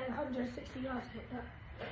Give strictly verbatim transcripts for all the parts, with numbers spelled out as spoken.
then one hundred sixty yards to hit that.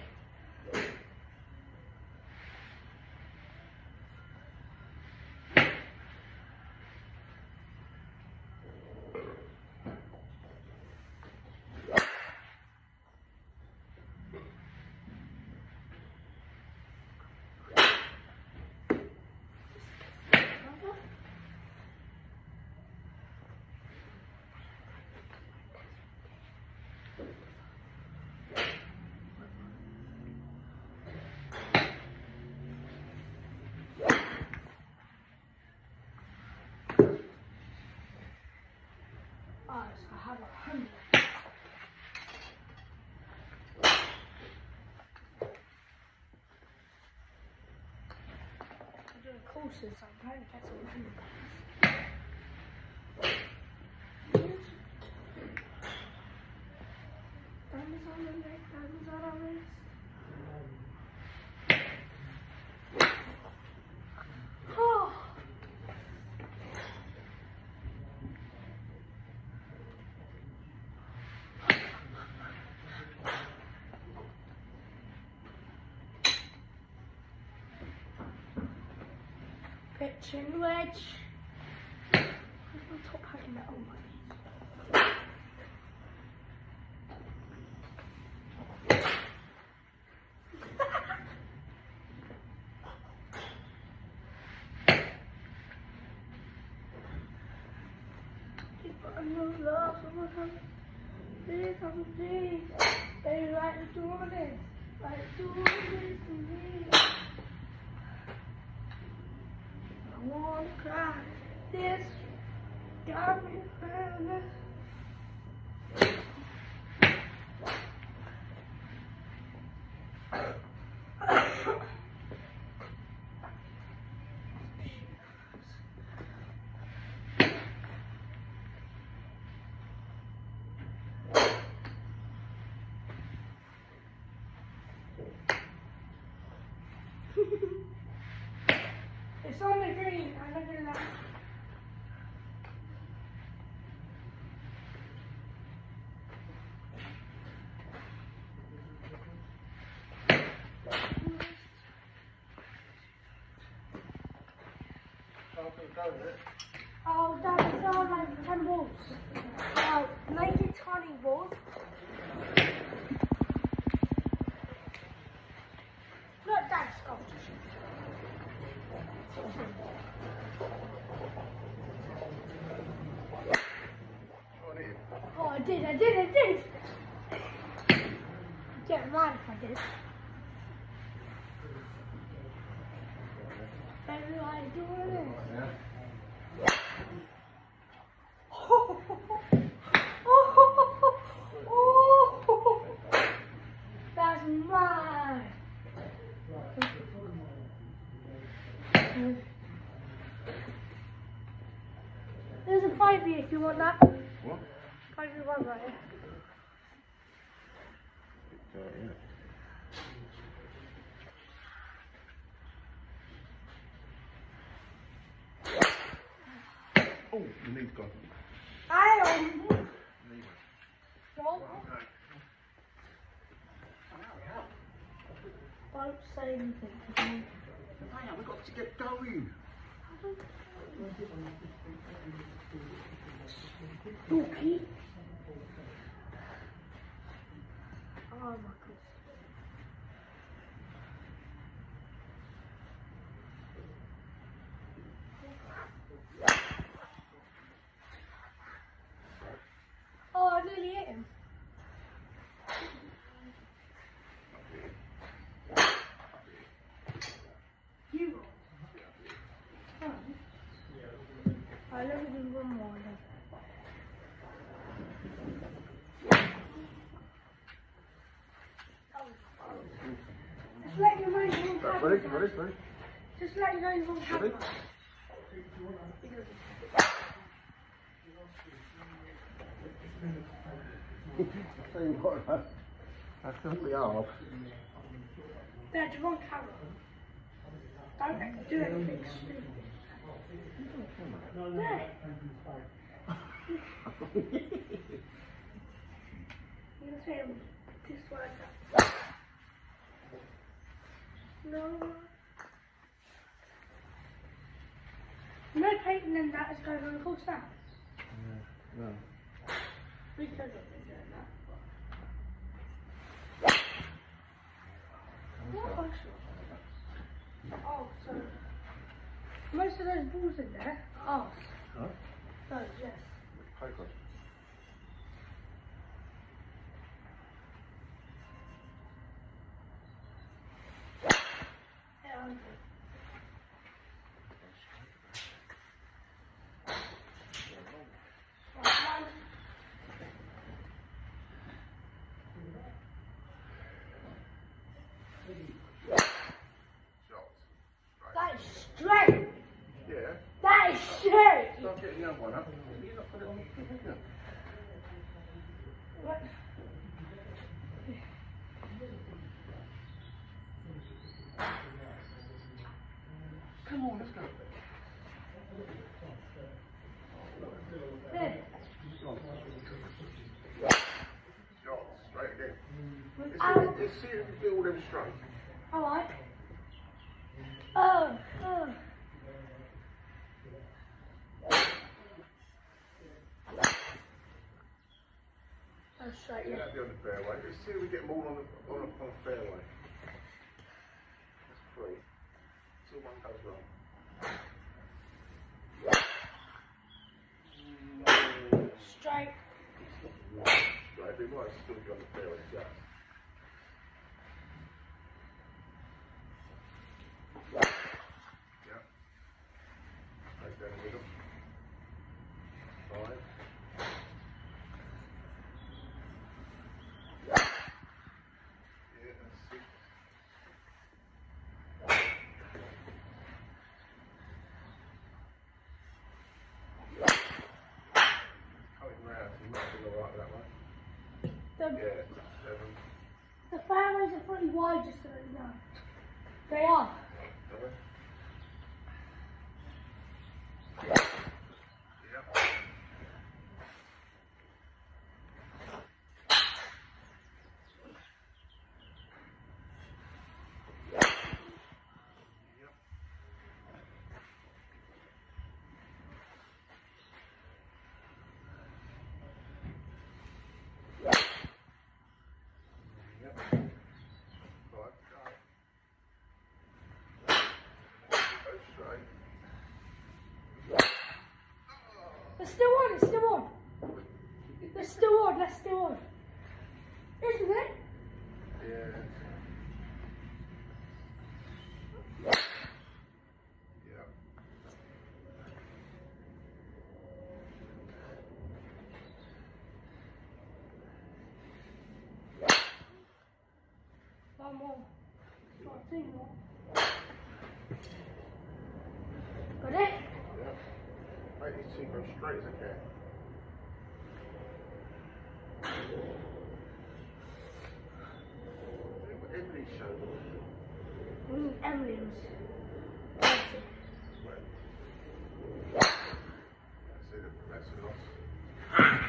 Oh, so I have a hundred. I'm doing courses, so I'm trying to get some hundred. Diamonds on the neck, diamonds on our wrist. Oh. Pitch and wedge. Where's my top hacking that? Oh my. Keep on your love, someone come. Please come please. They like to do this. Like to do this to me. I wanna cry. This got me crying. It's on the green, I look at that. Oh, Dad, it's all like ten balls. Oh, ninety twenty balls. Look, Dad's sculpture. Oh, I did, I did, I did. I'd get mad if I did. Baby, why are you doing this? Yeah. Oh, oh, oh, oh, that's mine. There's a five here if you want that. What? five v one right here. Uh, yeah. Oh, the knee's gone. I am. Don't say anything to me. Man, we've got to get going. Dookie. Oh my goodness. Oh, I nearly hit him. You. Oh. I'll let me do one more then. Just let you know you won't have Ready? it. Ready? Ready? Just let you know you won't have Ready? it. Tell you what, that, that's simply off. Dad, you're on camera. Don't do anything stupid. There. You can say No. No painting and that is going on the course now. Yeah. No. We could have been doing that. What was it? Oh, so most of those balls in there are ours. Huh? Those, yes. Paper. Yeah, I'm good. Right, one. Shots. That is straight. Yeah. That is straight. Start getting the other one up. You not put it on the finger. What? Come on, let's go. There. Go on. Shots. Straight again. Let's Ow. see, let's see if you do all them straight. Alright. Oh, oh. That's straight, yeah. That'll be on the fairway. Let's see if we get them all on the, on the, on the fairway. That's three. Till one goes wrong. Straight. Straight. We might still be on the fairway just. Yeah. Straight down the middle. Five. Yeah, that's six. Coming round, so you might be alright with that one. The, Yeah, seven. the fairways are pretty wide, just so you know. They are. Seven. Yeah. Yep. Yep. Five. Go. Go straight. They're still on, it's still on. They're still on, they're still on. Isn't it? Yeah. Yeah. One more. One, two more. Got it? Yeah. Make these two go straight as I can. Do what Emily showed us. Mm, Emily's. That's it. That's a loss.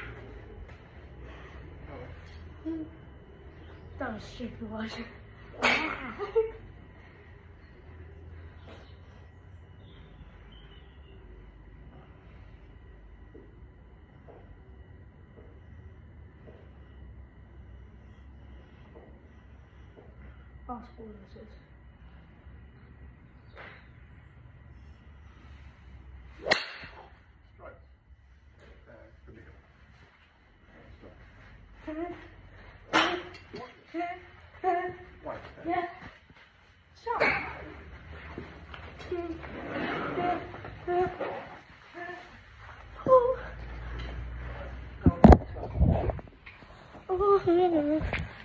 Mm. That was stupid, wasn't it? Fast ball this is. Straight. Uh, good big. One. Yeah. Stop. Oh. Oh.